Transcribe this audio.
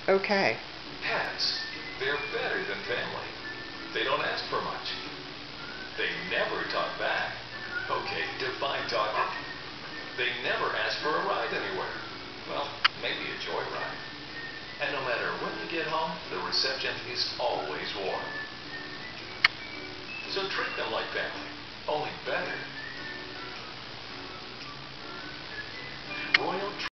Okay. Pets, they're better than family. They don't ask for much. They never talk back. Okay, define talking. They never ask for a ride anywhere. Well, maybe a joyride. And no matter when you get home, the reception is always warm. So treat them like family, only better. Royal